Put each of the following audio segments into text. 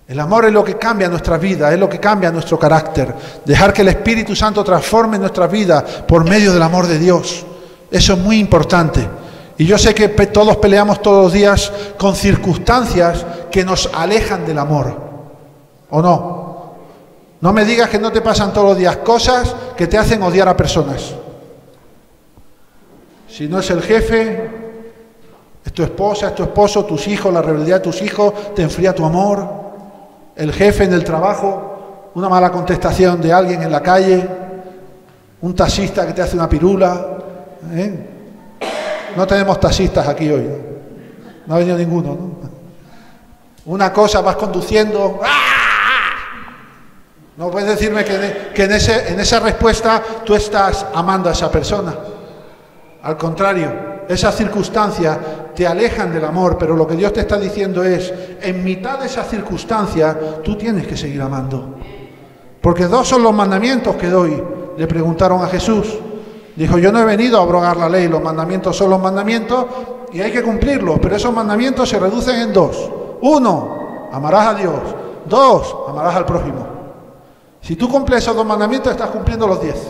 El amor es lo que cambia nuestra vida, es lo que cambia nuestro carácter. Dejar que el Espíritu Santo transforme nuestra vida por medio del amor de Dios. Eso es muy importante. Y yo sé que todos peleamos todos los días con circunstancias que nos alejan del amor. ¿O no? No me digas que no te pasan todos los días cosas que te hacen odiar a personas. Si no es el jefe, es tu esposa, es tu esposo, tus hijos, la rebeldía de tus hijos, te enfría tu amor. El jefe en el trabajo, una mala contestación de alguien en la calle, un taxista que te hace una pirula. No tenemos taxistas aquí hoy, no ha venido ninguno, ¿no? Una cosa, vas conduciendo, ¡ah! No puedes decirme que en esa respuesta tú estás amando a esa persona. Al contrario, esas circunstancias te alejan del amor, pero lo que Dios te está diciendo es, en mitad de esas circunstancias, tú tienes que seguir amando. Porque dos son los mandamientos que doy. Le preguntaron a Jesús. Dijo, yo no he venido a abrogar la ley, los mandamientos son los mandamientos y hay que cumplirlos, pero esos mandamientos se reducen en dos. Uno, amarás a Dios. Dos, amarás al prójimo. Si tú cumples esos dos mandamientos, estás cumpliendo los 10.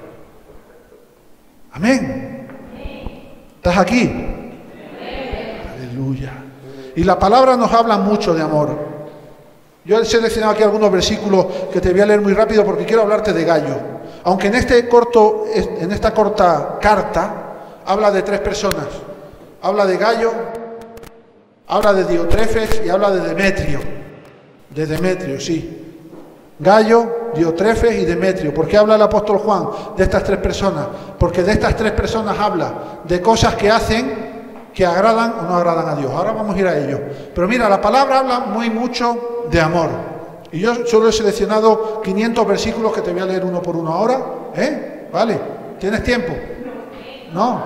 Amén. ¿Estás aquí? Aleluya. Y la palabra nos habla mucho de amor. Yo he seleccionado aquí algunos versículos que te voy a leer muy rápido porque quiero hablarte de Gallo. Aunque en esta corta carta habla de 3 personas. Habla de Gallo, habla de Diotrefes y habla de Demetrio. De Demetrio, sí. Gallo, Diotrefes y Demetrio. ¿Por qué habla el apóstol Juan de estas 3 personas? Porque de estas 3 personas habla de cosas que hacen que agradan o no agradan a Dios. Ahora vamos a ir a ello. Pero mira, la palabra habla mucho de amor. Y yo solo he seleccionado 500 versículos que te voy a leer uno por uno ahora. ¿Vale? ¿Tienes tiempo? ¿No?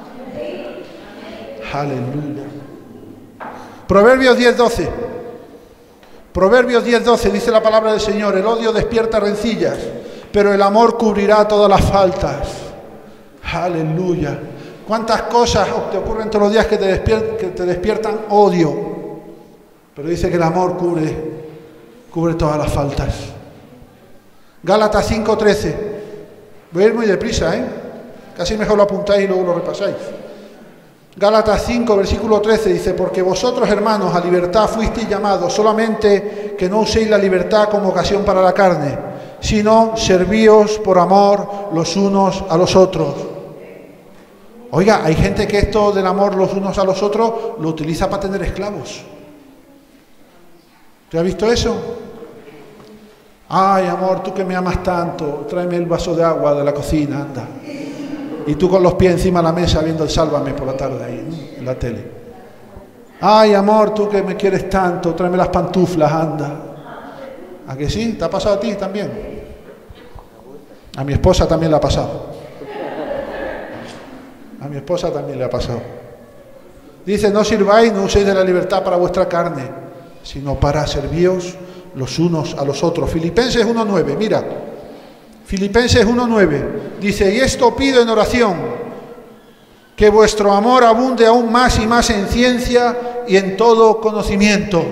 Aleluya. Proverbios 10:12. Proverbios 10:12 dice la palabra del Señor, el odio despierta rencillas, pero el amor cubrirá todas las faltas. Aleluya. ¿Cuántas cosas te ocurren todos los días que te despiertan odio? Pero dice que el amor cubre todas las faltas. Gálatas 5:13. Voy a ir muy deprisa, Casi mejor lo apuntáis y luego lo repasáis. Gálatas 5, versículo 13 dice, porque vosotros, hermanos, a libertad fuisteis llamados, solamente que no uséis la libertad como ocasión para la carne, sino servíos por amor los unos a los otros. Oiga, hay gente que esto del amor los unos a los otros lo utiliza para tener esclavos. ¿Te has visto eso? Ay, amor, tú que me amas tanto, tráeme el vaso de agua de la cocina, anda. Y tú con los pies encima de la mesa viendo el Sálvame por la tarde ahí, ¿no? En la tele. Ay, amor, tú que me quieres tanto, tráeme las pantuflas, anda. ¿A que sí? ¿Te ha pasado a ti también? A mi esposa también le ha pasado. A mi esposa también le ha pasado. Dice, no sirváis, no uséis de la libertad para vuestra carne, sino para servíos los unos a los otros. Filipenses 1:9, mira. Filipenses 1:9 dice, y esto pido en oración, que vuestro amor abunde aún más y más en ciencia y en todo conocimiento.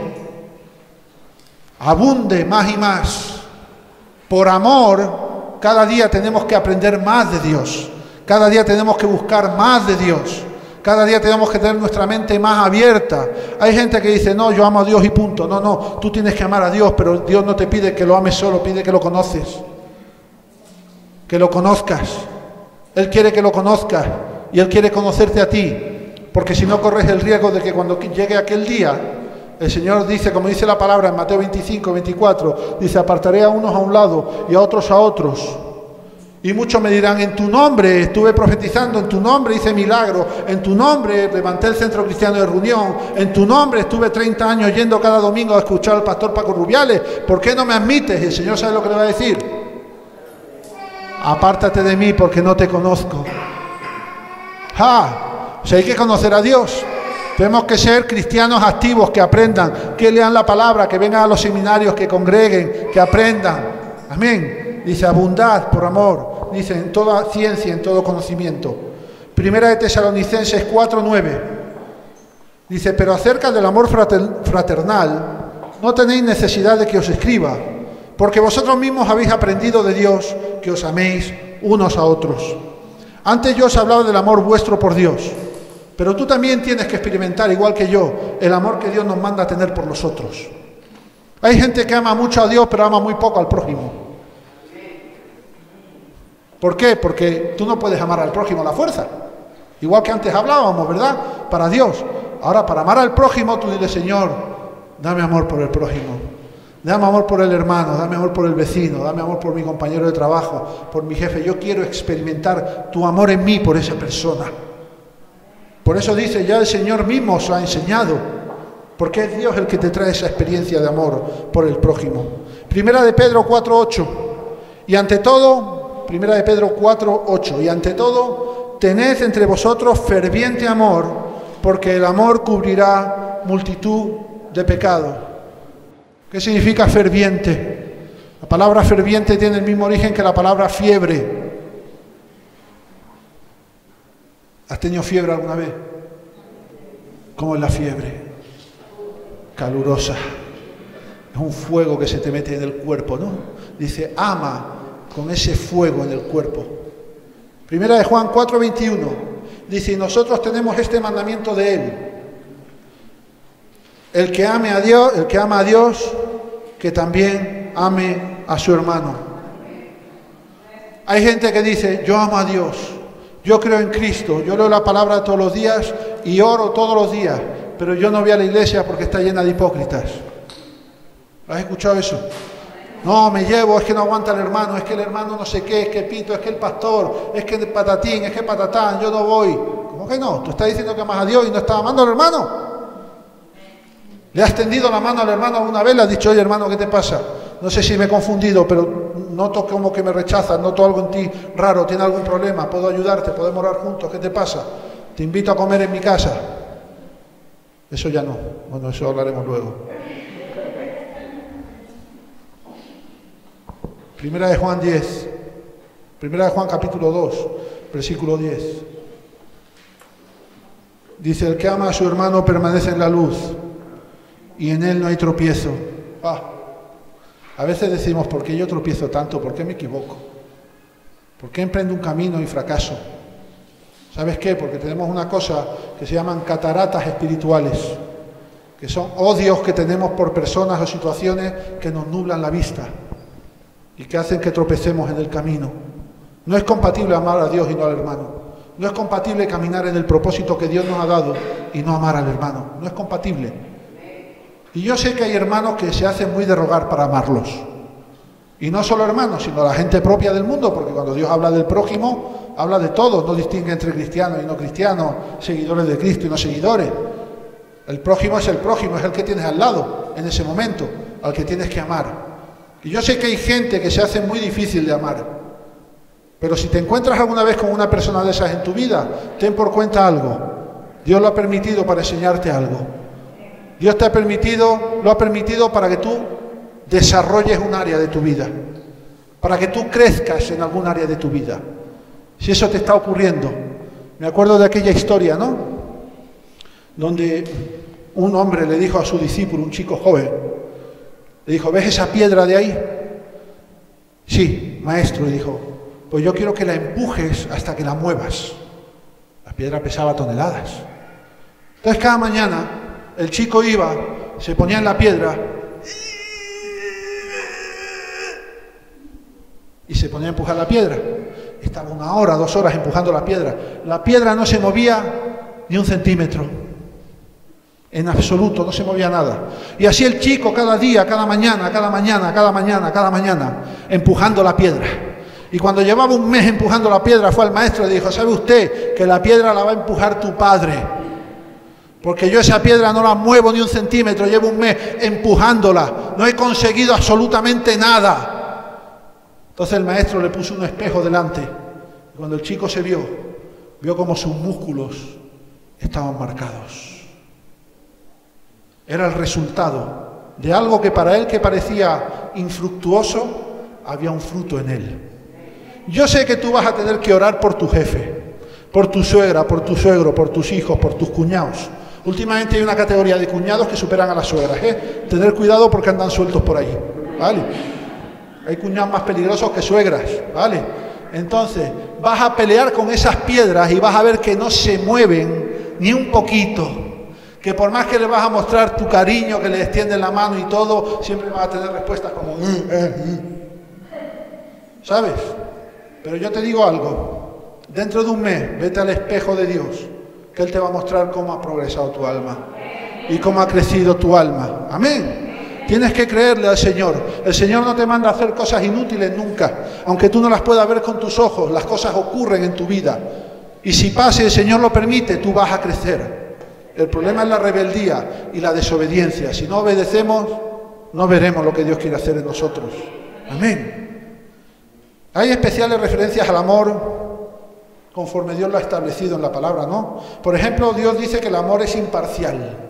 Abunde más y más. Por amor, cada día tenemos que aprender más de Dios. Cada día tenemos que buscar más de Dios. Cada día tenemos que tener nuestra mente más abierta. Hay gente que dice, no, yo amo a Dios y punto. No, no, tú tienes que amar a Dios, pero Dios no te pide que lo ames solo, pide que lo conoces. Que lo conozcas. Él quiere que lo conozcas y Él quiere conocerte a ti, porque si no corres el riesgo de que cuando llegue aquel día, el Señor dice, como dice la palabra en Mateo 25:24, dice, apartaré a unos a un lado y a otros a otros. Y muchos me dirán, en tu nombre estuve profetizando, en tu nombre hice milagros, en tu nombre levanté el centro cristiano de reunión, en tu nombre estuve 30 años yendo cada domingo a escuchar al pastor Paco Rubiales, ¿por qué no me admites? Y el Señor sabe lo que le va a decir. Apártate de mí porque no te conozco. O sea, hay que conocer a Dios. Tenemos que ser cristianos activos, que aprendan, que lean la palabra, que vengan a los seminarios, que congreguen, que aprendan. Amén. Dice, abundad por amor. Dice, en toda ciencia, en todo conocimiento. Primera de Tesalonicenses 4:9. Dice, pero acerca del amor fraternal, no tenéis necesidad de que os escriba, porque vosotros mismos habéis aprendido de Dios que os améis unos a otros. Antes yo os hablaba del amor vuestro por Dios, pero tú también tienes que experimentar, igual que yo, el amor que Dios nos manda a tener por los otros. Hay gente que ama mucho a Dios, pero ama muy poco al prójimo. ¿Por qué? Porque tú no puedes amar al prójimo a la fuerza. Igual que antes hablábamos, ¿verdad? Para Dios. Ahora, para amar al prójimo, tú dile, Señor, dame amor por el prójimo. Dame amor por el hermano, dame amor por el vecino, dame amor por mi compañero de trabajo, por mi jefe. Yo quiero experimentar tu amor en mí por esa persona. Por eso dice, ya el Señor mismo os ha enseñado, porque es Dios el que te trae esa experiencia de amor por el prójimo. Primera de Pedro 4:8. Y ante todo, Primera de Pedro 4:8. Y ante todo, tened entre vosotros ferviente amor, porque el amor cubrirá multitud de pecados. ¿Qué significa ferviente? La palabra ferviente tiene el mismo origen que la palabra fiebre. ¿Has tenido fiebre alguna vez? ¿Cómo es la fiebre? Calurosa. Es un fuego que se te mete en el cuerpo, ¿no? Dice, ama con ese fuego en el cuerpo. Primera de Juan 4:21. Dice, y nosotros tenemos este mandamiento de Él. El que ame a Dios, el que ama a Dios, que también ame a su hermano. Hay gente que dice, yo amo a Dios, yo creo en Cristo, yo leo la palabra todos los días y oro todos los días, pero yo no voy a la iglesia porque está llena de hipócritas. ¿Has escuchado eso? No, me llevo, es que no aguanta el hermano, es que el hermano no sé qué, es que pito, es que el pastor, es que el patatín, es que patatán, yo no voy. ¿Cómo que no? Tú estás diciendo que amas a Dios y no estás amando al hermano. ¿Le has tendido la mano al hermano alguna vez? Le has dicho, oye hermano, ¿qué te pasa? No sé si me he confundido, pero noto como que me rechazas, noto algo en ti raro, ¿tiene algún problema? ¿Puedo ayudarte? ¿Podemos orar juntos? ¿Qué te pasa? Te invito a comer en mi casa. Eso ya no. Bueno, eso hablaremos luego. Primera de Juan 10. Primera de Juan capítulo 2, versículo 10. Dice, el que ama a su hermano permanece en la luz y en él no hay tropiezo. A veces decimos, ¿por qué yo tropiezo tanto? ¿Por qué me equivoco? ¿Por qué emprendo un camino y fracaso? ¿Sabes qué? Porque tenemos una cosa que se llaman cataratas espirituales, que son odios que tenemos por personas o situaciones que nos nublan la vista y que hacen que tropecemos en el camino. No es compatible amar a Dios y no al hermano. No es compatible caminar en el propósito que Dios nos ha dado y no amar al hermano. No es compatible. Y yo sé que hay hermanos que se hacen muy de rogar para amarlos. Y no solo hermanos, sino la gente propia del mundo, porque cuando Dios habla del prójimo, habla de todos, no distingue entre cristianos y no cristianos, seguidores de Cristo y no seguidores. El prójimo, es el que tienes al lado en ese momento, al que tienes que amar. Y yo sé que hay gente que se hace muy difícil de amar. Pero si te encuentras alguna vez con una persona de esas en tu vida, ten por cuenta algo. Dios lo ha permitido para enseñarte algo. Dios lo ha permitido para que tú desarrolles un área de tu vida, para que tú crezcas en algún área de tu vida. Si eso te está ocurriendo, me acuerdo de aquella historia, ¿no? Donde un hombre le dijo a su discípulo, un chico joven, le dijo, ¿ves esa piedra de ahí? Sí, maestro, le dijo, pues yo quiero que la empujes hasta que la muevas. La piedra pesaba toneladas. Entonces cada mañana el chico iba, se ponía en la piedra y se ponía a empujar la piedra. Estaba 1 hora, 2 horas empujando la piedra. La piedra no se movía ni 1 centímetro. En absoluto, no se movía nada. Y así el chico cada día, cada mañana, empujando la piedra. Y cuando llevaba 1 mes empujando la piedra, fue al maestro y le dijo, ¿sabe usted que la piedra la va a empujar tu padre? Porque yo esa piedra no la muevo ni 1 centímetro, llevo 1 mes empujándola, no he conseguido absolutamente nada. Entonces el maestro le puso un espejo delante. Cuando el chico se vio como sus músculos estaban marcados. Era el resultado de algo que para él que parecía infructuoso, había un fruto en él. Yo sé que tú vas a tener que orar por tu jefe, por tu suegra, por tu suegro, por tus hijos, por tus cuñados, Últimamente hay una categoría de cuñados que superan a las suegras, ¿eh? Tener cuidado porque andan sueltos por ahí, ¿vale? Hay cuñados más peligrosos que suegras, ¿vale? Entonces, vas a pelear con esas piedras y vas a ver que no se mueven ni un poquito. Que por más que le vas a mostrar tu cariño, que le extiendes la mano y todo, siempre vas a tener respuestas como... ¿Sabes? Pero yo te digo algo. Dentro de un mes, vete al espejo de Dios, que Él te va a mostrar cómo ha progresado tu alma y cómo ha crecido tu alma. Amén. Tienes que creerle al Señor. El Señor no te manda a hacer cosas inútiles nunca. Aunque tú no las puedas ver con tus ojos, las cosas ocurren en tu vida. Y si pasa y el Señor lo permite, tú vas a crecer. El problema es la rebeldía y la desobediencia. Si no obedecemos, no veremos lo que Dios quiere hacer en nosotros. Amén. Hay especiales referencias al amor conforme Dios lo ha establecido en la palabra, ¿no? Por ejemplo, Dios dice que el amor es imparcial.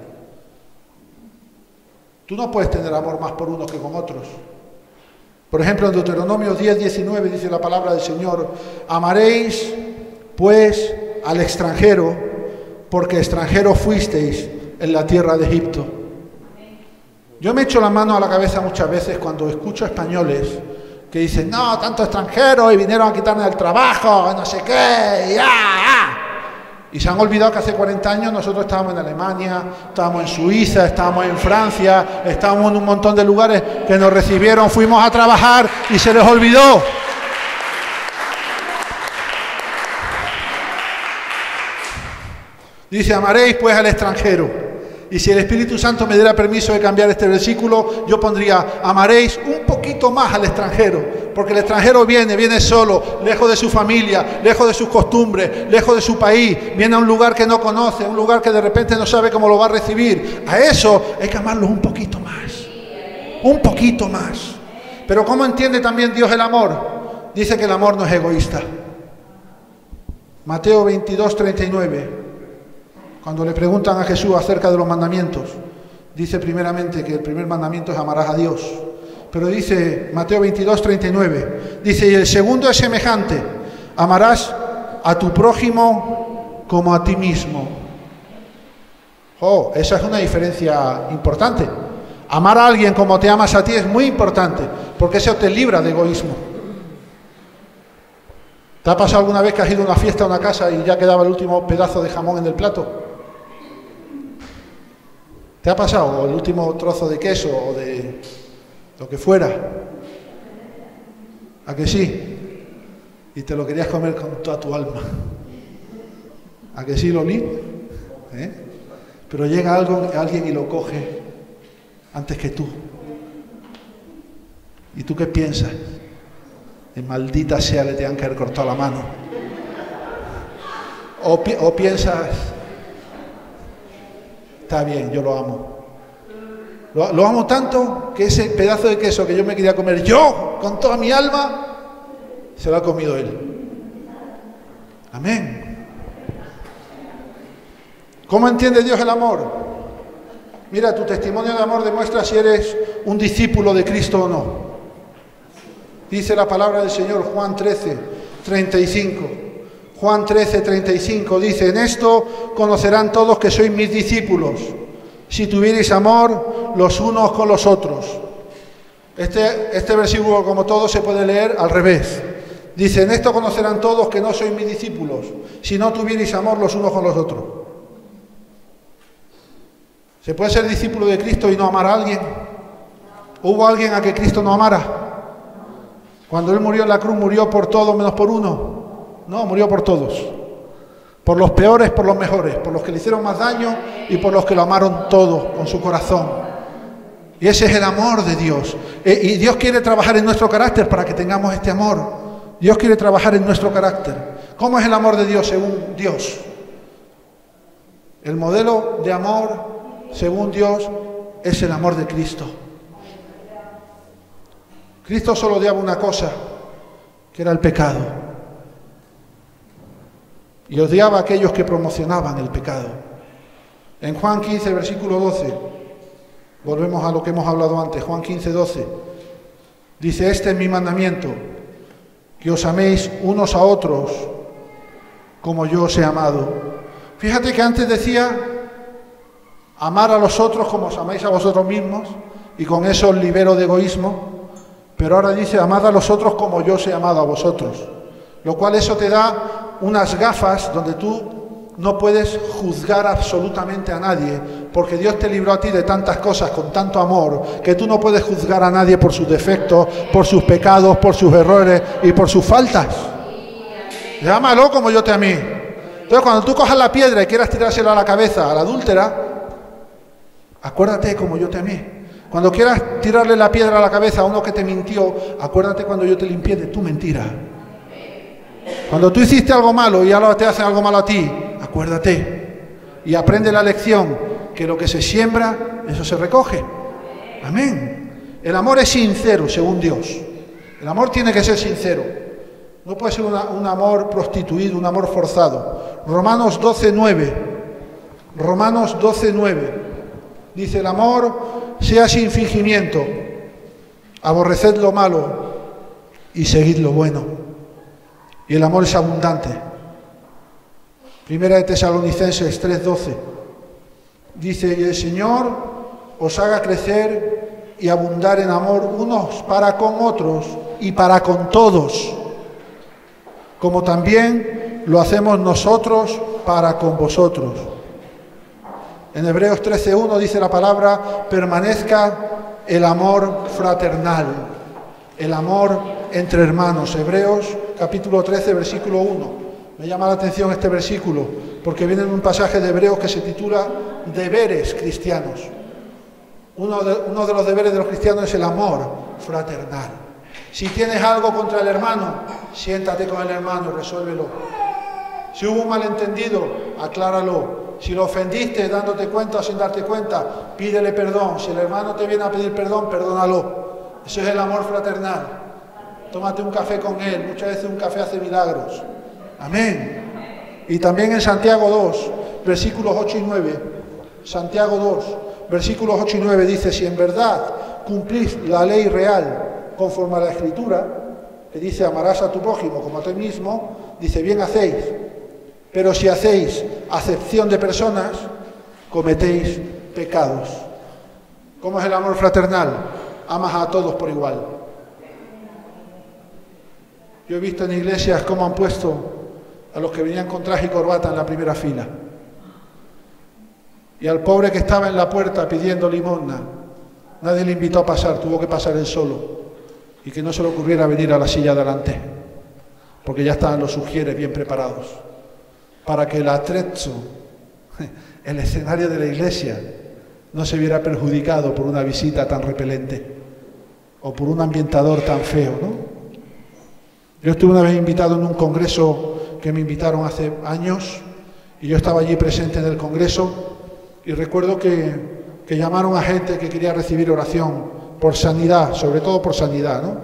Tú no puedes tener amor más por unos que con otros. Por ejemplo, en Deuteronomio 10:19 dice la palabra del Señor: amaréis, pues, al extranjero, porque extranjeros fuisteis en la tierra de Egipto. Yo me echo la mano a la cabeza muchas veces cuando escucho españoles que dicen, no, tanto extranjeros y vinieron a quitarme el trabajo, no sé qué, y se han olvidado que hace 40 años nosotros estábamos en Alemania, estábamos en Suiza, estábamos en Francia, estábamos en un montón de lugares que nos recibieron, fuimos a trabajar y se les olvidó. Dice, amaréis pues al extranjero. Y si el Espíritu Santo me diera permiso de cambiar este versículo, yo pondría, amaréis un poquito más al extranjero, porque el extranjero viene solo, lejos de su familia, lejos de sus costumbres, lejos de su país, viene a un lugar que no conoce, un lugar que de repente no sabe cómo lo va a recibir. A eso hay que amarlos un poquito más. Pero ¿cómo entiende también Dios el amor? Dice que el amor no es egoísta. Mateo 22:39. Cuando le preguntan a Jesús acerca de los mandamientos, dice primeramente que el primer mandamiento es amarás a Dios. Pero dice Mateo 22:39, dice, y el segundo es semejante, amarás a tu prójimo como a ti mismo. Oh, esa es una diferencia importante. Amar a alguien como te amas a ti es muy importante, porque eso te libra de egoísmo. ¿Te ha pasado alguna vez que has ido a una fiesta, a una casa y ya quedaba el último pedazo de jamón en el plato? ¿Te ha pasado? O el último trozo de queso o de lo que fuera. ¿A que sí? Y te lo querías comer con toda tu alma. ¿A que sí, Loli? Pero llega alguien y lo coge antes que tú. ¿Y tú qué piensas? De maldita sea, le tengan que haber cortado la mano. O piensas, está bien, yo lo amo. Lo amo tanto que ese pedazo de queso que yo me quería comer yo con toda mi alma, se lo ha comido él. Amén. ¿Cómo entiende Dios el amor? Mira, tu testimonio de amor demuestra si eres un discípulo de Cristo o no. Dice la palabra del Señor, Juan 13:35. Juan 13:35 dice, en esto conocerán todos que sois mis discípulos, si tuvierais amor los unos con los otros. Este versículo, como todo, se puede leer al revés. Dice, en esto conocerán todos que no sois mis discípulos, si no tuvierais amor los unos con los otros. ¿Se puede ser discípulo de Cristo y no amar a alguien? ¿Hubo alguien a que Cristo no amara? Cuando Él murió en la cruz, ¿murió por todos menos por uno? No, murió por todos. Por los peores, por los mejores, por los que le hicieron más daño y por los que lo amaron todo con su corazón. Y ese es el amor de Dios. Y Dios quiere trabajar en nuestro carácter para que tengamos este amor. Dios quiere trabajar en nuestro carácter. ¿Cómo es el amor de Dios según Dios? El modelo de amor según Dios es el amor de Cristo. Cristo solo odiaba una cosa, que era el pecado. Y odiaba a aquellos que promocionaban el pecado. En Juan 15, versículo 12, volvemos a lo que hemos hablado antes, Juan 15:12, dice, este es mi mandamiento, que os améis unos a otros como yo os he amado. Fíjate que antes decía amar a los otros como os amáis a vosotros mismos, y con eso os libero de egoísmo, pero ahora dice, amad a los otros como yo os he amado a vosotros, lo cual eso te da unas gafas donde tú no puedes juzgar absolutamente a nadie, porque Dios te libró a ti de tantas cosas con tanto amor, que tú no puedes juzgar a nadie por sus defectos, por sus pecados, por sus errores y por sus faltas. Llámalo como yo te amé. Entonces, cuando tú cojas la piedra y quieras tirársela a la cabeza a la adúltera, acuérdate como yo te amé. Cuando quieras tirarle la piedra a la cabeza a uno que te mintió, acuérdate cuando yo te limpié de tu mentira. Cuando tú hiciste algo malo y ahora te hacen algo malo a ti, acuérdate y aprende la lección, que lo que se siembra, eso se recoge. Amén. El amor es sincero, según Dios. El amor tiene que ser sincero. No puede ser un amor prostituido, un amor forzado. Romanos 12:9. Romanos 12:9. Dice, el amor sea sin fingimiento, aborreced lo malo y seguid lo bueno. Y el amor es abundante. Primera de Tesalonicenses 3:12. Dice, y el Señor os haga crecer y abundar en amor unos para con otros y para con todos, como también lo hacemos nosotros para con vosotros. En Hebreos 13:1 dice la palabra, permanezca el amor fraternal, el amor entre hermanos. Hebreos capítulo 13, versículo 1. Me llama la atención este versículo, porque viene en un pasaje de Hebreos que se titula Deberes cristianos. Uno de los deberes de los cristianos es el amor fraternal. Si tienes algo contra el hermano, siéntate con el hermano y resuélvelo. Si hubo un malentendido, acláralo. Si lo ofendiste dándote cuenta o sin darte cuenta, pídele perdón. Si el hermano te viene a pedir perdón, perdónalo. Eso es el amor fraternal. Tómate un café con él. Muchas veces un café hace milagros. Amén. Y también en Santiago 2, versículos 8 y 9. Santiago 2, versículos 8 y 9 dice, si en verdad cumplís la ley real conforme a la Escritura, que dice, amarás a tu prójimo como a ti mismo, dice, bien hacéis. Pero si hacéis acepción de personas, cometéis pecados. ¿Cómo es el amor fraternal? Amas a todos por igual. Yo he visto en iglesias cómo han puesto a los que venían con traje y corbata en la primera fila. Y al pobre que estaba en la puerta pidiendo limosna, nadie le invitó a pasar, tuvo que pasar él solo. Y que no se le ocurriera venir a la silla de adelante, porque ya estaban los sugieres bien preparados, para que el atrezzo, el escenario de la iglesia, no se viera perjudicado por una visita tan repelente o por un ambientador tan feo, ¿no? Yo estuve una vez invitado en un congreso que me invitaron hace años y yo estaba allí presente en el congreso y recuerdo que llamaron a gente que quería recibir oración por sanidad, sobre todo por sanidad, ¿no?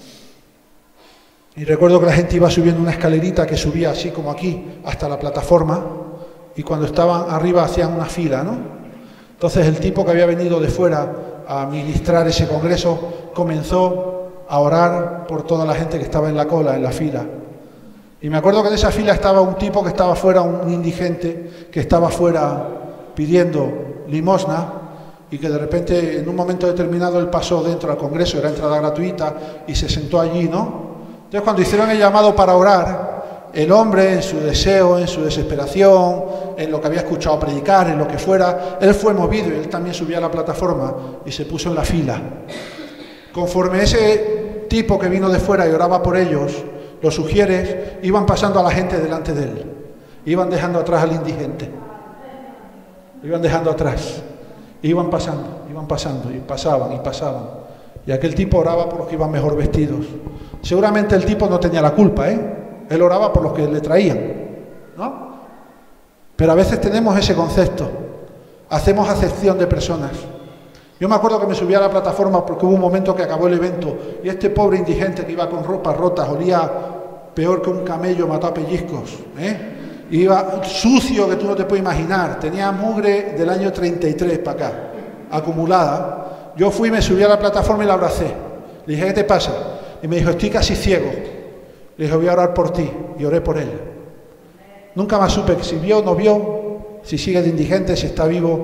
Y recuerdo que la gente iba subiendo una escalerita que subía así como aquí hasta la plataforma y cuando estaban arriba hacían una fila, ¿no? Entonces el tipo que había venido de fuera a ministrar ese congreso comenzó a orar por toda la gente que estaba en la cola, en la fila. Y me acuerdo que en esa fila estaba un tipo que estaba fuera, un indigente, que estaba fuera pidiendo limosna y que de repente en un momento determinado él pasó dentro al congreso, era entrada gratuita, y se sentó allí, ¿no? Entonces cuando hicieron el llamado para orar, el hombre en su deseo, en su desesperación, en lo que había escuchado predicar, en lo que fuera, él fue movido y él también subió a la plataforma y se puso en la fila. Conforme ese tipo que vino de fuera y oraba por ellos, los sugieres iban pasando a la gente delante de él, iban dejando atrás al indigente, iban dejando atrás, iban pasando y pasaban, y aquel tipo oraba por los que iban mejor vestidos. Seguramente el tipo no tenía la culpa, él oraba por los que le traían, ¿no? Pero a veces tenemos ese concepto, hacemos acepción de personas. Yo me acuerdo que me subí a la plataforma porque hubo un momento que acabó el evento y este pobre indigente que iba con ropas rotas, olía peor que un camello matado a pellizcos, iba sucio que tú no te puedes imaginar, tenía mugre del año 33 para acá, acumulada. Yo fui, me subí a la plataforma y la abracé. Le dije, ¿qué te pasa? Y me dijo, estoy casi ciego. Le dije, voy a orar por ti, y oré por él. Nunca más supe si vio o no vio, si sigue de indigente, si está vivo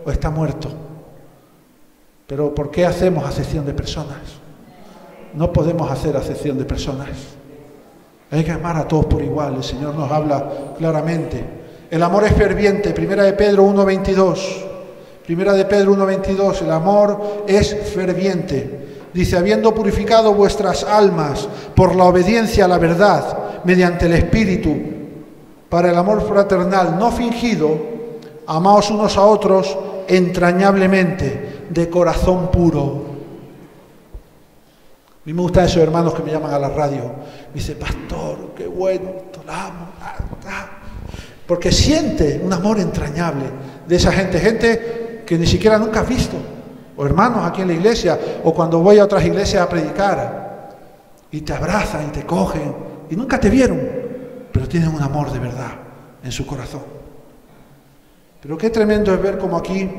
o está muerto. Pero ¿por qué hacemos acepción de personas? No podemos hacer acepción de personas. Hay que amar a todos por igual. El Señor nos habla claramente. El amor es ferviente. Primera de Pedro 1:22. Primera de Pedro 1:22. El amor es ferviente. Dice, habiendo purificado vuestras almas por la obediencia a la verdad, mediante el Espíritu, para el amor fraternal no fingido, amaos unos a otros entrañablemente, de corazón puro. A mí me gustan esos hermanos que me llaman a la radio. Me dice, pastor, qué bueno, te amo. Porque siente un amor entrañable de esa gente que ni siquiera nunca has visto. O hermanos aquí en la iglesia, o cuando voy a otras iglesias a predicar, y te abrazan y te cogen, y nunca te vieron, pero tienen un amor de verdad en su corazón. Pero qué tremendo es ver como aquí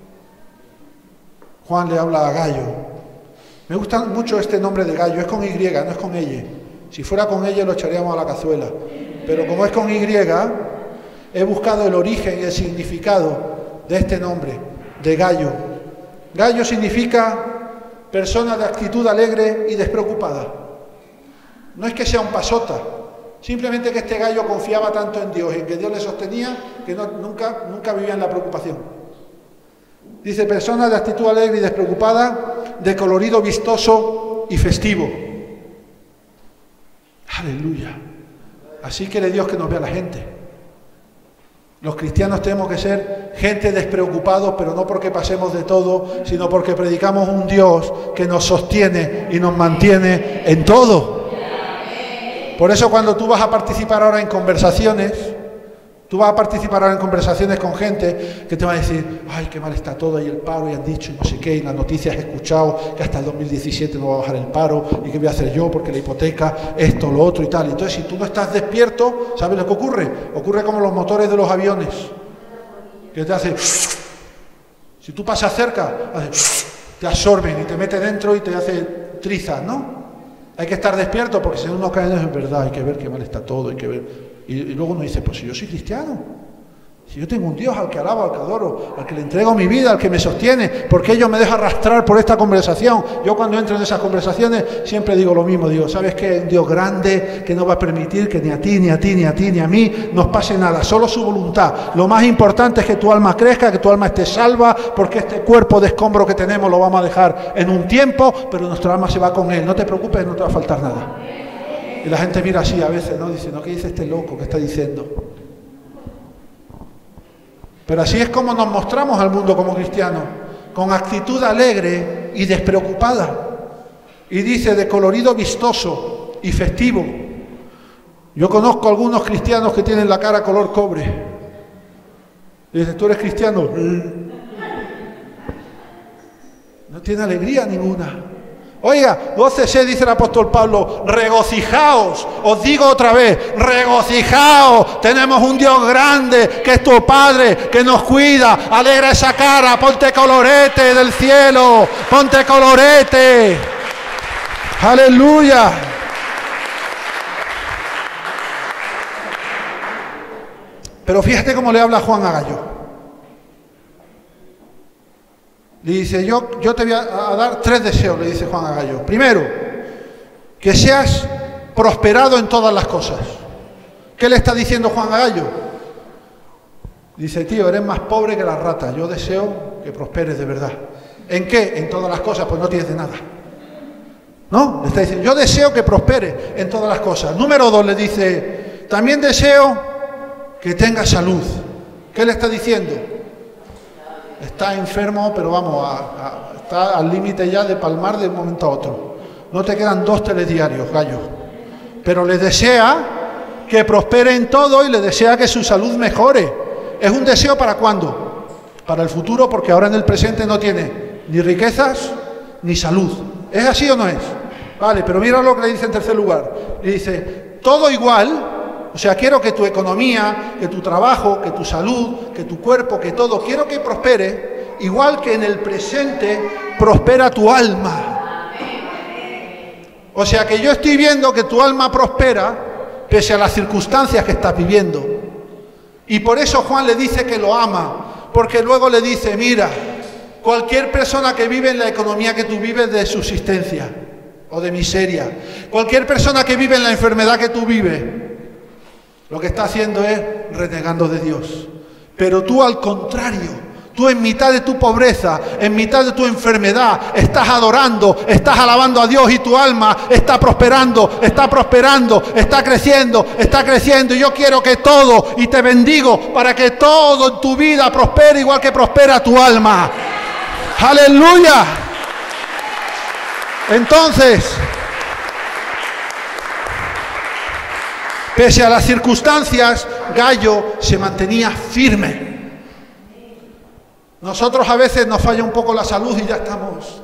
Juan le habla a Gayo. Me gusta mucho este nombre de Gayo, es con Y, no es con ella. Si fuera con ella lo echaríamos a la cazuela, pero como es con Y, he buscado el origen y el significado de este nombre, de Gayo. Gayo significa persona de actitud alegre y despreocupada. No es que sea un pasota, simplemente que este Gayo confiaba tanto en Dios, en que Dios le sostenía, que nunca vivía en la preocupación. Dice, persona de actitud alegre y despreocupada, de colorido vistoso y festivo. Aleluya. Así quiere Dios que nos vea la gente. Los cristianos tenemos que ser gente despreocupados, pero no porque pasemos de todo, sino porque predicamos un Dios que nos sostiene y nos mantiene en todo. Por eso cuando tú vas a participar ahora en conversaciones, con gente que te va a decir, ay, qué mal está todo, y el paro, y han dicho, y no sé qué, y en las noticias he escuchado que hasta el 2017 no va a bajar el paro, y qué voy a hacer yo, porque la hipoteca, esto, lo otro y tal. Entonces, si tú no estás despierto, ¿sabes lo que ocurre? Ocurre como los motores de los aviones, que te hacen, si tú pasas cerca, te absorben y te mete dentro y te hace trizas, ¿no? Hay que estar despierto, porque si no uno cae en verdad, hay que ver qué mal está todo, hay que ver. Y luego uno dice, pues si yo soy cristiano, si yo tengo un Dios al que alabo, al que adoro, al que le entrego mi vida, al que me sostiene, ¿por qué yo me dejo arrastrar por esta conversación? Yo cuando entro en esas conversaciones siempre digo lo mismo, digo, ¿sabes qué? Un Dios grande que no va a permitir que ni a ti, ni a ti, ni a ti, ni a mí nos pase nada, solo su voluntad. Lo más importante es que tu alma crezca, que tu alma esté salva, porque este cuerpo de escombro que tenemos lo vamos a dejar en un tiempo, pero nuestra alma se va con él. No te preocupes, no te va a faltar nada. Y la gente mira así a veces, ¿no? Dice, ¿no? ¿Qué dice este loco? ¿Qué está diciendo? Pero así es como nos mostramos al mundo como cristianos, con actitud alegre y despreocupada. Y dice, de colorido vistoso y festivo. Yo conozco algunos cristianos que tienen la cara color cobre. Y dice, ¿tú eres cristiano? No tiene alegría ninguna. Oiga, gócese, dice el apóstol Pablo, regocijaos, os digo otra vez, regocijaos, tenemos un Dios grande, que es tu Padre, que nos cuida, alegra esa cara, ponte colorete del cielo, ponte colorete, aleluya. Pero fíjate cómo le habla Juan a Gayo. Le dice, yo te voy a dar 3 deseos, le dice Juan a Gayo. Primero, que seas prosperado en todas las cosas. ¿Qué le está diciendo Juan a Gayo? Dice, tío, eres más pobre que la rata, yo deseo que prosperes de verdad. ¿En qué? En todas las cosas, pues no tienes de nada. ¿No? Le está diciendo, yo deseo que prosperes en todas las cosas. Número 2, le dice, también deseo que tengas salud. ¿Qué le está diciendo? Está enfermo, pero vamos, está al límite ya de palmar de un momento a otro. No te quedan 2 telediarios, Gallo. Pero le desea que prospere en todo y le desea que su salud mejore. ¿Es un deseo para cuándo? Para el futuro, porque ahora en el presente no tiene ni riquezas ni salud. ¿Es así o no es? Vale, pero mira lo que le dice en tercer lugar. Le dice, todo igual. O sea, quiero que tu economía, que tu trabajo, que tu salud, que tu cuerpo, que todo, quiero que prospere, igual que en el presente prospera tu alma. O sea, que yo estoy viendo que tu alma prospera pese a las circunstancias que estás viviendo. Y por eso Juan le dice que lo ama, Porque luego le dice, mira, cualquier persona que vive en la economía que tú vives de subsistencia o de miseria, cualquier persona que vive en la enfermedad que tú vives, lo que está haciendo es renegando de Dios. Pero tú al contrario, tú en mitad de tu pobreza, en mitad de tu enfermedad, estás adorando, estás alabando a Dios y tu alma está prosperando, está creciendo. Y yo quiero que todo, y te bendigo para que todo en tu vida prospere igual que prospera tu alma. ¡Aleluya! Entonces, pese a las circunstancias, Gallo se mantenía firme. Nosotros a veces nos falla un poco la salud y ya estamos.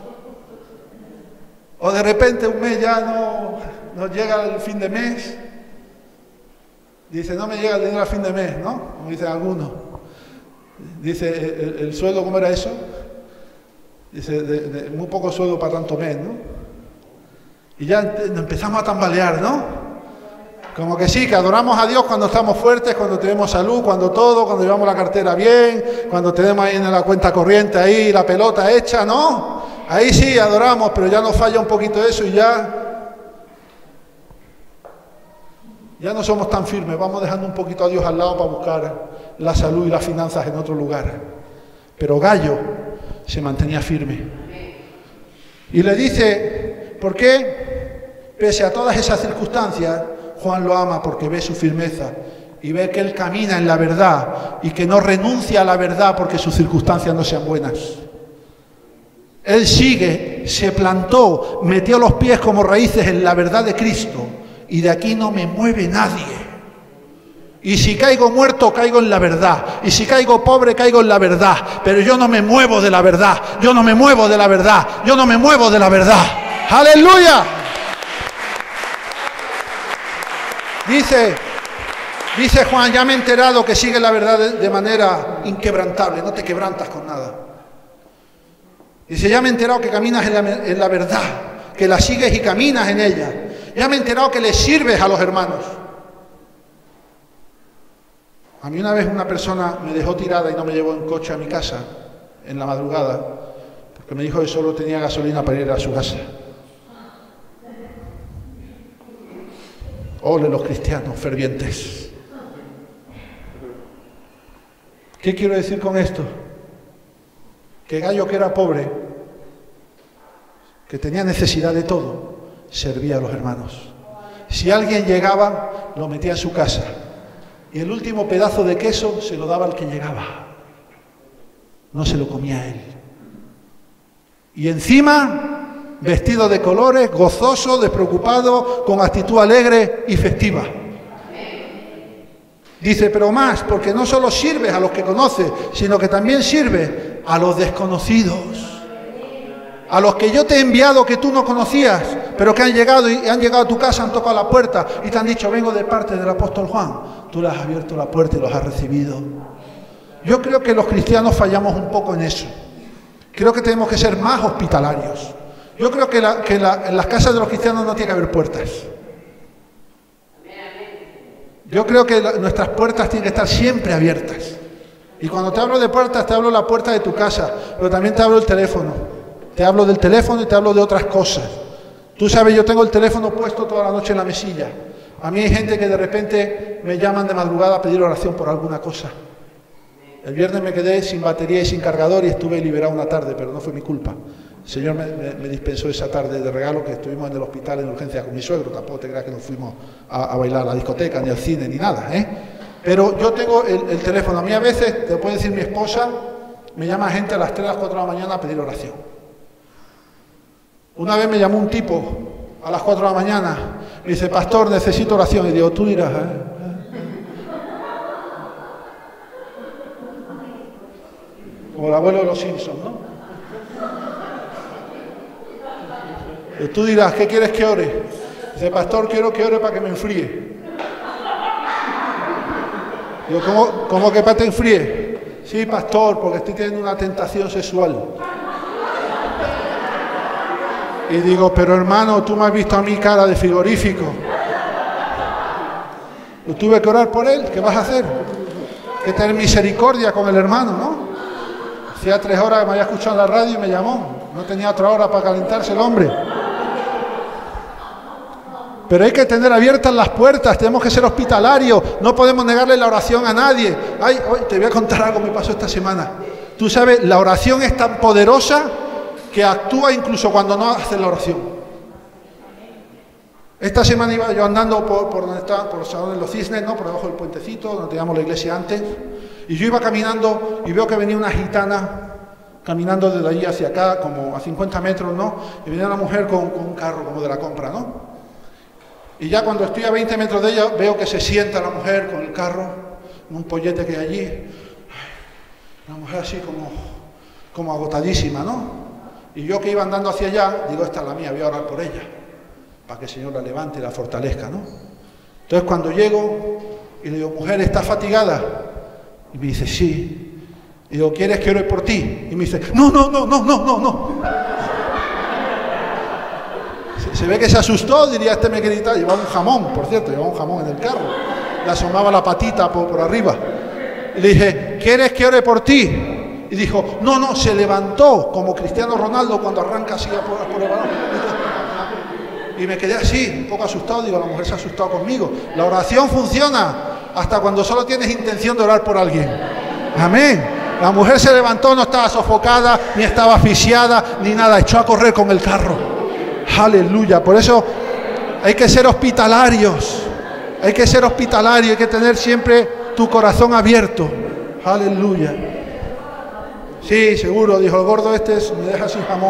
O de repente un mes ya no nos llega el fin de mes. Dice, no me llega el dinero al fin de mes, ¿no? Como dicen algunos. Dice, el sueldo, ¿cómo era eso? Dice, de muy poco sueldo para tanto mes, ¿no? Y ya nos empezamos a tambalear, ¿no? Como que sí, que adoramos a Dios cuando estamos fuertes, cuando tenemos salud, cuando llevamos la cartera bien, cuando tenemos ahí en la cuenta corriente ahí la pelota hecha, ¿no? Ahí sí adoramos, pero ya nos falla un poquito eso y ya no somos tan firmes, vamos dejando un poquito a Dios al lado para buscar la salud y las finanzas en otro lugar. Pero Gallo se mantenía firme. Y le dice, ¿por qué? Pese a todas esas circunstancias, Juan lo ama porque ve su firmeza y ve que él camina en la verdad y que no renuncia a la verdad porque sus circunstancias no sean buenas. Él sigue, se plantó, metió los pies como raíces en la verdad de Cristo y de aquí no me mueve nadie. Y si caigo muerto, caigo en la verdad. Y si caigo pobre, caigo en la verdad. Pero yo no me muevo de la verdad. Yo no me muevo de la verdad. Yo no me muevo de la verdad. ¡Aleluya! Dice Juan, ya me he enterado que sigue la verdad de manera inquebrantable, no te quebrantas con nada. Dice, ya me he enterado que caminas en la verdad, que la sigues y caminas en ella. Ya me he enterado que le sirves a los hermanos. A mí una vez una persona me dejó tirada y no me llevó en coche a mi casa en la madrugada, porque me dijo que solo tenía gasolina para ir a su casa. Ole los cristianos fervientes. ¿Qué quiero decir con esto? Que Gallo, que era pobre, que tenía necesidad de todo, servía a los hermanos. Si alguien llegaba, lo metía en su casa. Y el último pedazo de queso se lo daba al que llegaba. No se lo comía él. Y encima, vestido de colores, gozoso, despreocupado, con actitud alegre y festiva. Dice, pero más, porque no solo sirves a los que conoces, sino que también sirves a los desconocidos. A los que yo te he enviado que tú no conocías, pero que han llegado a tu casa, han tocado la puerta y te han dicho, vengo de parte del apóstol Juan. Tú le has abierto la puerta y los has recibido. Yo creo que los cristianos fallamos un poco en eso. Creo que tenemos que ser más hospitalarios. Yo creo que en las casas de los cristianos no tiene que haber puertas. Yo creo que nuestras puertas tienen que estar siempre abiertas. Y cuando te hablo de puertas, te hablo de la puerta de tu casa, pero también te hablo del teléfono. Te hablo del teléfono y te hablo de otras cosas. Tú sabes, yo tengo el teléfono puesto toda la noche en la mesilla. A mí hay gente que de repente me llaman de madrugada a pedir oración por alguna cosa. El viernes me quedé sin batería y sin cargador y estuve liberado una tarde, pero no fue mi culpa. El Señor me dispensó esa tarde de regalo, que estuvimos en el hospital en urgencia con mi suegro. Tampoco te creas que nos fuimos a bailar a la discoteca, ni al cine, ni nada, ¿eh? Pero yo tengo el teléfono. A mí a veces, te puede decir mi esposa, me llama gente a las 3, a las 4 de la mañana a pedir oración. Una vez me llamó un tipo a las 4 de la mañana, me dice, pastor, necesito oración. Y digo, tú dirás, como el abuelo de los Simpsons, ¿no? Y tú dirás, ¿qué quieres que ore? Dice, pastor, quiero que ore para que me enfríe. Digo, ¿cómo que para que te enfríe? Sí, pastor, porque estoy teniendo una tentación sexual. Y digo, pero hermano, tú me has visto a mí cara de frigorífico. Yo tuve que orar por él, ¿qué vas a hacer? Hay que tener misericordia con el hermano, ¿no? Hacía 3 horas que me había escuchado en la radio y me llamó. No tenía otra hora para calentarse el hombre. Pero hay que tener abiertas las puertas, tenemos que ser hospitalarios, no podemos negarle la oración a nadie. Ay, hoy te voy a contar algo que me pasó esta semana. Tú sabes, la oración es tan poderosa que actúa incluso cuando no haces la oración. Esta semana iba yo andando por donde está, por el Salón de los Cisnes, ¿no? Por debajo del puentecito, donde teníamos la iglesia antes, y yo iba caminando y veo que venía una gitana caminando desde allí hacia acá, como a 50 metros, ¿no? Y venía una mujer con un carro como de la compra, ¿no? Y ya cuando estoy a 20 metros de ella, veo que se sienta la mujer con el carro, en un pollete que hay allí. Una mujer así como agotadísima, ¿no? Y yo que iba andando hacia allá, digo, esta es la mía, voy a orar por ella, para que el Señor la levante y la fortalezca, ¿no? Entonces cuando llego y le digo, mujer, ¿estás fatigada? Y me dice, sí. Y digo, ¿quieres que ore por ti? Y me dice, no. Se ve que se asustó, diría, este me quería gritar. Llevaba un jamón, por cierto, llevaba un jamón en el carro. Le asomaba la patita por arriba. Y le dije, ¿quieres que ore por ti? Y dijo, no, se levantó como Cristiano Ronaldo cuando arranca así por el balón. Y me quedé así, un poco asustado. Digo, la mujer se ha asustado conmigo. La oración funciona hasta cuando solo tienes intención de orar por alguien. Amén. La mujer se levantó, no estaba sofocada, ni estaba asfixiada, ni nada. Echó a correr con el carro. Aleluya, por eso hay que ser hospitalarios, hay que tener siempre tu corazón abierto. Aleluya. Sí, seguro, dijo el gordo este, me deja sin jamón.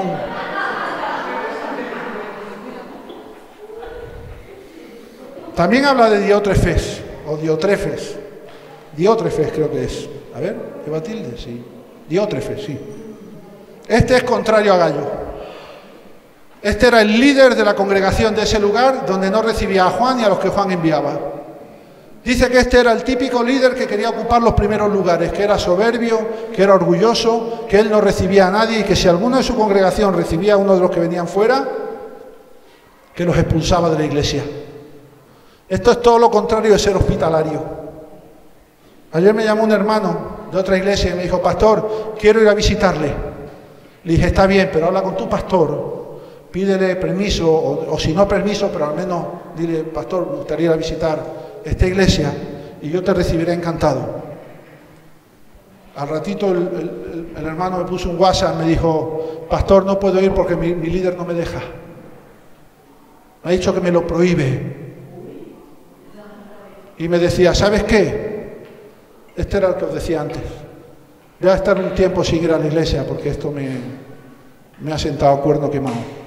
También habla de Diótrefes, o Diótrefes creo que es. A ver, ¿lleva tilde? Sí. Diótrefes, sí. Este es contrario a Gallo. Este era el líder de la congregación de ese lugar donde no recibía a Juan y a los que Juan enviaba. Dice que este era el típico líder que quería ocupar los primeros lugares, que era soberbio, que era orgulloso, que él no recibía a nadie y que si alguno de su congregación recibía a uno de los que venían fuera, que los expulsaba de la iglesia. Esto es todo lo contrario de ser hospitalario. Ayer me llamó un hermano de otra iglesia y me dijo, pastor, quiero ir a visitarle. Le dije, está bien, pero habla con tu pastor. Pídele permiso, o si no permiso, pero al menos dile, pastor, me gustaría ir a visitar esta iglesia y yo te recibiré encantado. Al ratito el hermano me puso un WhatsApp, me dijo, pastor, no puedo ir porque mi líder no me deja. Me ha dicho que me lo prohíbe. Y me decía, ¿sabes qué? Este era el que os decía antes. Voy a estar un tiempo sin ir a la iglesia porque esto me ha sentado cuerno quemado.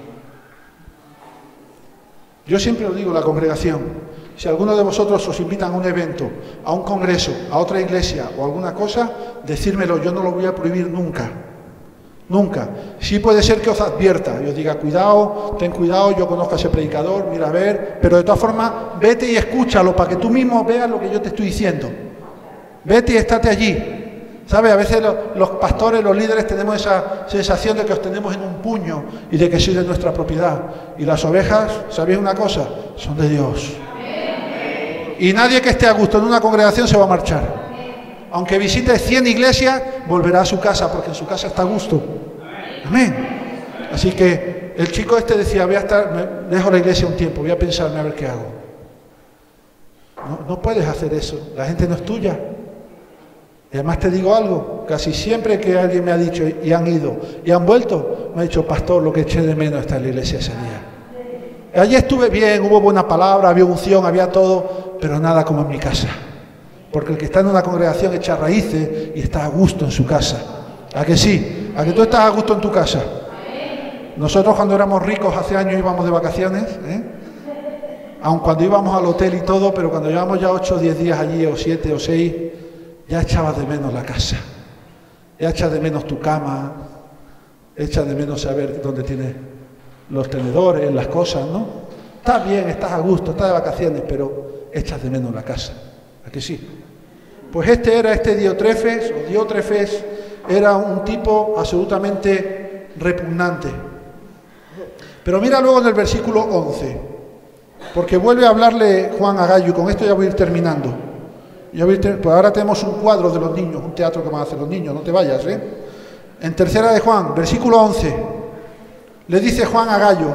Yo siempre os digo a la congregación, si alguno de vosotros os invitan a un evento, a un congreso, a otra iglesia o alguna cosa, decírmelo, yo no lo voy a prohibir nunca. Nunca. Sí puede ser que os advierta, y os diga, cuidado, ten cuidado, yo conozco a ese predicador, mira a ver, pero de todas formas, vete y escúchalo para que tú mismo veas lo que yo te estoy diciendo. Vete y estate allí. ¿Sabes? A veces los pastores, los líderes tenemos esa sensación de que os tenemos en un puño y de que sois de nuestra propiedad. Y las ovejas, ¿sabéis una cosa? Son de Dios. Y nadie que esté a gusto en una congregación se va a marchar. Aunque visite 100 iglesias, volverá a su casa porque en su casa está a gusto. Amén. Así que el chico este decía, dejo la iglesia un tiempo, voy a pensarme a ver qué hago. No puedes hacer eso, la gente no es tuya. Y además te digo algo, casi siempre que alguien me ha dicho y han ido y han vuelto, me ha dicho, pastor, lo que eché de menos está en la iglesia ese día. Allí estuve bien, hubo buena palabra, había unción, había todo, pero nada como en mi casa. Porque el que está en una congregación echa raíces y está a gusto en su casa. ¿A que sí? ¿A que tú estás a gusto en tu casa? Nosotros cuando éramos ricos hace años íbamos de vacaciones, aun cuando íbamos al hotel y todo, pero cuando llevamos ya 8 o 10 días allí, o 7 o 6, ya echabas de menos la casa, ya echas de menos tu cama, echas de menos saber dónde tienes los tenedores, las cosas, ¿no? Estás bien, estás a gusto, estás de vacaciones, pero echas de menos la casa. ¿A que sí? Pues este Diótrefes, era un tipo absolutamente repugnante. Pero mira luego en el versículo 11, porque vuelve a hablarle Juan a Gallo, y con esto ya voy a ir terminando. Pues ahora tenemos un cuadro de los niños, un teatro que van a hacer los niños, no te vayas, En tercera de Juan, versículo 11, le dice Juan a Gayo: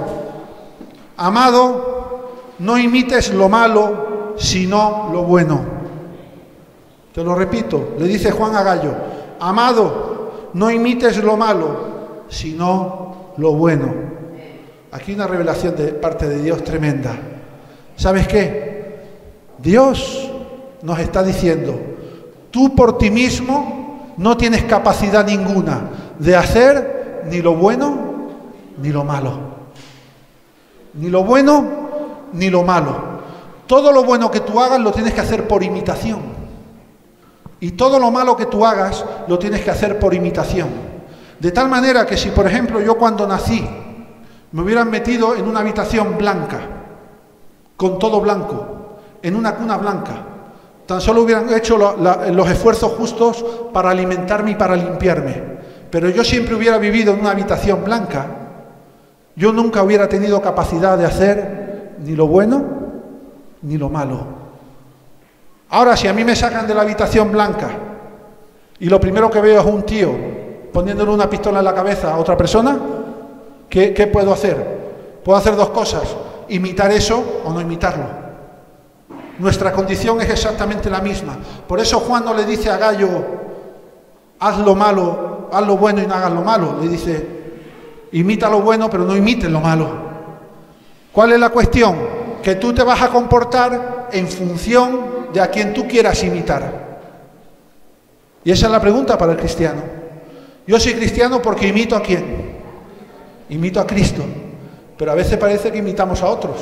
amado, no imites lo malo, sino lo bueno. Te lo repito, le dice Juan a Gayo: amado, no imites lo malo, sino lo bueno. Aquí hay una revelación de parte de Dios tremenda. ¿Sabes qué? Dios nos está diciendo: tú por ti mismo no tienes capacidad ninguna de hacer ni lo bueno ni lo malo. Ni lo bueno ni lo malo. Todo lo bueno que tú hagas lo tienes que hacer por imitación. Y todo lo malo que tú hagas lo tienes que hacer por imitación. De tal manera que si, por ejemplo, yo cuando nací me hubieran metido en una habitación blanca, con todo blanco, en una cuna blanca, tan solo hubieran hecho los esfuerzos justos para alimentarme y para limpiarme, pero yo siempre hubiera vivido en una habitación blanca, yo nunca hubiera tenido capacidad de hacer ni lo bueno ni lo malo. Ahora, si a mí me sacan de la habitación blanca y lo primero que veo es un tío poniéndole una pistola en la cabeza a otra persona, ¿qué puedo hacer? Puedo hacer dos cosas: imitar eso o no imitarlo. Nuestra condición es exactamente la misma. Por eso Juan no le dice a Gayo: haz lo malo, haz lo bueno y no hagas lo malo. Le dice: imita lo bueno, pero no imites lo malo. ¿Cuál es la cuestión? Que tú te vas a comportar en función de a quien tú quieras imitar. Y esa es la pregunta para el cristiano. Yo soy cristiano porque imito a quién. Imito a Cristo. Pero a veces parece que imitamos a otros.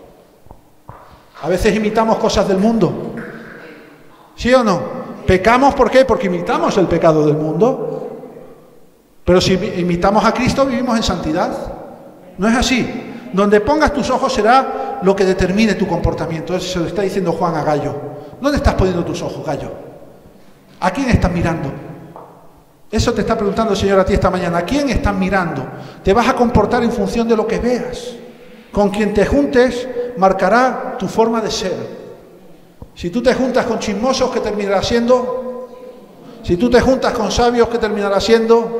A veces imitamos cosas del mundo. ¿Sí o no? ¿Pecamos por qué? Porque imitamos el pecado del mundo. Pero si imitamos a Cristo, vivimos en santidad. No es así. Donde pongas tus ojos será lo que determine tu comportamiento. Eso se lo está diciendo Juan a Gayo. ¿Dónde estás poniendo tus ojos, Gayo? ¿A quién estás mirando? Eso te está preguntando el Señor a ti esta mañana. ¿A quién estás mirando? Te vas a comportar en función de lo que veas. Con quien te juntes marcará tu forma de ser. Si tú te juntas con chismosos, ¿qué terminarás siendo? Si tú te juntas con sabios, ¿qué terminarás siendo?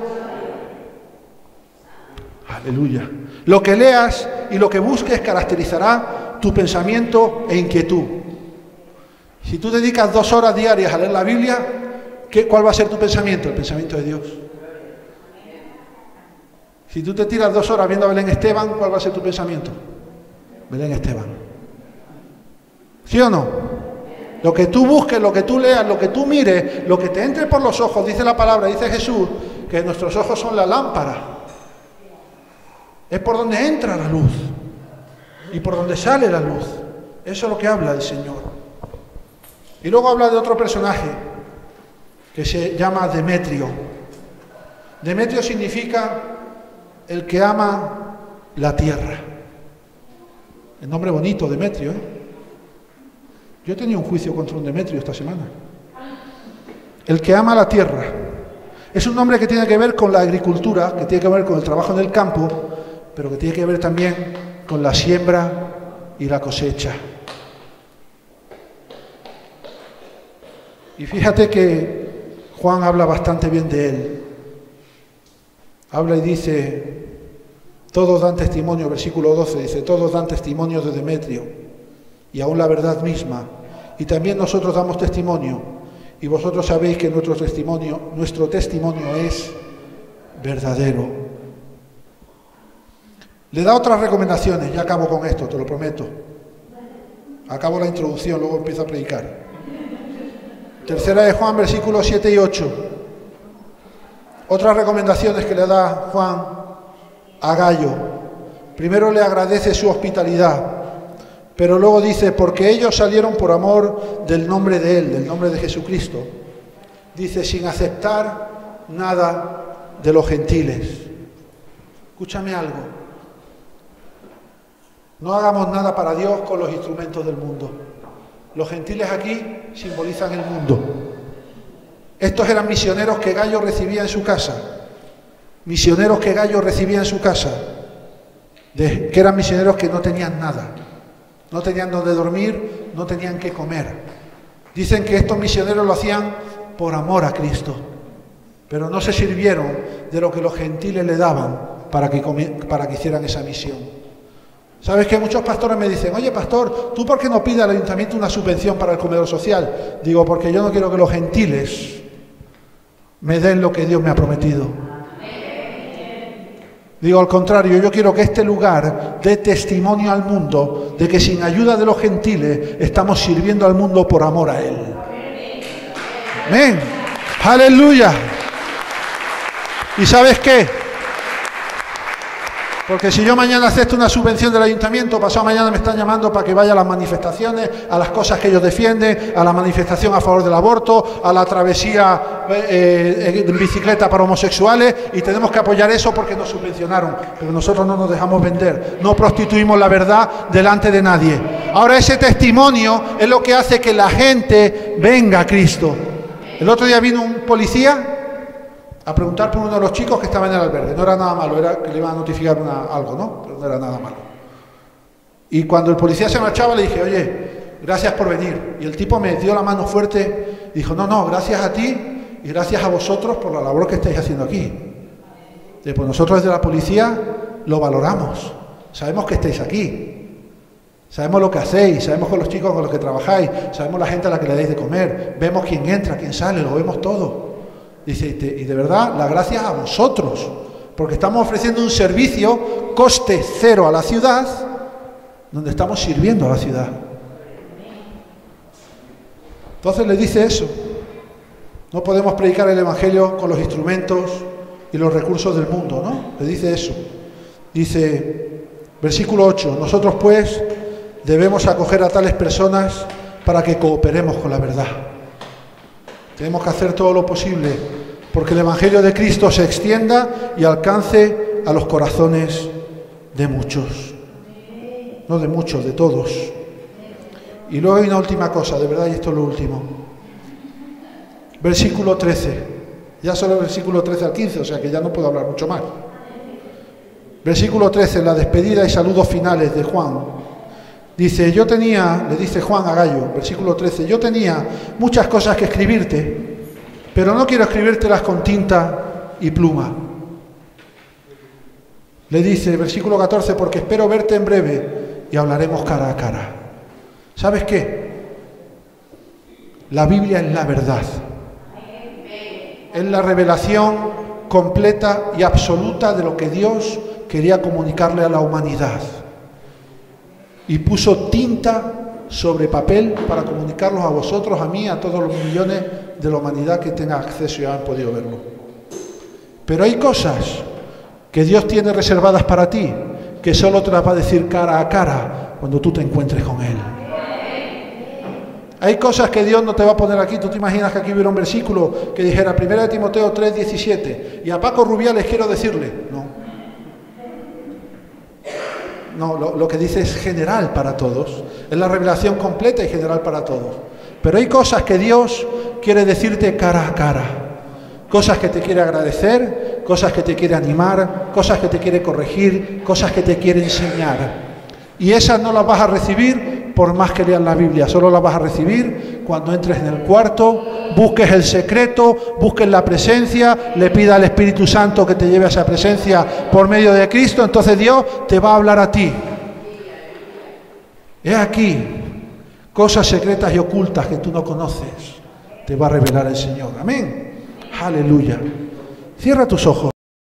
Aleluya. Lo que leas y lo que busques caracterizará tu pensamiento e inquietud. Si tú dedicas 2 horas diarias a leer la Biblia, ¿cuál va a ser tu pensamiento? El pensamiento de Dios. Si tú te tiras 2 horas viendo a Belén Esteban, ¿cuál va a ser tu pensamiento? Belén Esteban. ¿Sí o no? Lo que tú busques, lo que tú leas, lo que tú mires, lo que te entre por los ojos, dice la palabra, dice Jesús, que nuestros ojos son la lámpara. Es por donde entra la luz y por donde sale la luz. Eso es lo que habla el Señor. Y luego habla de otro personaje que se llama Demetrio. Demetrio significa el que ama la tierra. El nombre bonito, Demetrio, ¿eh? Yo he tenido un juicio contra un Demetrio esta semana. El que ama la tierra. Es un nombre que tiene que ver con la agricultura, que tiene que ver con el trabajo en el campo, pero que tiene que ver también con la siembra y la cosecha. Y fíjate que Juan habla bastante bien de él. Habla y dice, todos dan testimonio, versículo 12, dice, todos dan testimonio de Demetrio, y aún la verdad misma. Y también nosotros damos testimonio, y vosotros sabéis que nuestro testimonio es verdadero. Le da otras recomendaciones, ya acabo con esto, te lo prometo. Acabo la introducción, luego empiezo a predicar. Tercera de Juan, versículos 7 y 8. Otras recomendaciones que le da Juan a Gayo. Primero le agradece su hospitalidad, pero luego dice, porque ellos salieron por amor del nombre de Él, del nombre de Jesucristo. Dice, sin aceptar nada de los gentiles. Escúchame algo. No hagamos nada para Dios con los instrumentos del mundo. Los gentiles aquí simbolizan el mundo. Estos eran misioneros que Gayo recibía en su casa. Misioneros que Gayo recibía en su casa. Que eran misioneros que no tenían nada. No tenían donde dormir, no tenían qué comer. Dicen que estos misioneros lo hacían por amor a Cristo. pero no se sirvieron de lo que los gentiles le daban para que hicieran esa misión. ¿Sabes que muchos pastores me dicen, oye pastor, ¿tú por qué no pides al ayuntamiento una subvención para el comedor social? Digo, porque yo no quiero que los gentiles me den lo que Dios me ha prometido. Digo, al contrario, yo quiero que este lugar dé testimonio al mundo de que sin ayuda de los gentiles estamos sirviendo al mundo por amor a Él. Amén. Aleluya. ¿Y sabes qué? Porque si yo mañana acepto una subvención del ayuntamiento, pasado mañana me están llamando para que vaya a las manifestaciones, a las cosas que ellos defienden, a la manifestación a favor del aborto, a la travesía en bicicleta para homosexuales, y tenemos que apoyar eso porque nos subvencionaron. Pero nosotros no nos dejamos vender, no prostituimos la verdad delante de nadie. Ahora ese testimonio es lo que hace que la gente venga a Cristo. El otro día vino un policía a preguntar por uno de los chicos que estaba en el albergue. No era nada malo, era que le iban a notificar algo, ¿no? Pero no era nada malo. Y cuando el policía se marchaba le dije, oye, gracias por venir. Y el tipo me dio la mano fuerte y dijo, no, gracias a ti y gracias a vosotros por la labor que estáis haciendo aquí. Pues nosotros desde la policía lo valoramos. Sabemos que estáis aquí. Sabemos lo que hacéis, sabemos con los chicos con los que trabajáis, sabemos la gente a la que le dais de comer, vemos quién entra, quién sale, lo vemos todo. Dice, y de verdad, las gracias a vosotros, porque estamos ofreciendo un servicio coste cero a la ciudad, donde estamos sirviendo a la ciudad. Entonces le dice eso. No podemos predicar el Evangelio con los instrumentos y los recursos del mundo, ¿no? Le dice eso. Dice, versículo 8, nosotros pues debemos acoger a tales personas para que cooperemos con la verdad. Tenemos que hacer todo lo posible porque el Evangelio de Cristo se extienda y alcance a los corazones de muchos. No de muchos, de todos. Y luego hay una última cosa, de verdad, y esto es lo último. Versículo 13. Ya solo el versículo 13 al 15, o sea que ya no puedo hablar mucho más. Versículo 13, la despedida y saludos finales de Juan. Dice, le dice Juan a Gallo, versículo 13, yo tenía muchas cosas que escribirte, pero no quiero escribírtelas con tinta y pluma. Le dice, versículo 14, porque espero verte en breve y hablaremos cara a cara. ¿Sabes qué? La Biblia es la verdad. Es la revelación completa y absoluta de lo que Dios quería comunicarle a la humanidad. Y puso tinta sobre papel para comunicarlos a vosotros, a mí, a todos los millones de la humanidad que tenga acceso y han podido verlo. Pero hay cosas que Dios tiene reservadas para ti, que solo te las va a decir cara a cara cuando tú te encuentres con Él. Hay cosas que Dios no te va a poner aquí. Tú te imaginas que aquí hubiera un versículo que dijera 1 Timoteo 3:17 y a Paco Rubiales quiero decirle, no, lo que dice es general para todos, es la revelación completa y general para todos. Pero hay cosas que Dios quiere decirte cara a cara, cosas que te quiere agradecer, cosas que te quiere animar, cosas que te quiere corregir, cosas que te quiere enseñar. Y esas no las vas a recibir por más que leas la Biblia, solo las vas a recibir cuando entres en el cuarto, busques el secreto, busques la presencia, le pida al Espíritu Santo que te lleve a esa presencia por medio de Cristo, entonces Dios te va a hablar a ti. He aquí, cosas secretas y ocultas que tú no conoces, te va a revelar el Señor. Amén. Aleluya. Cierra tus ojos.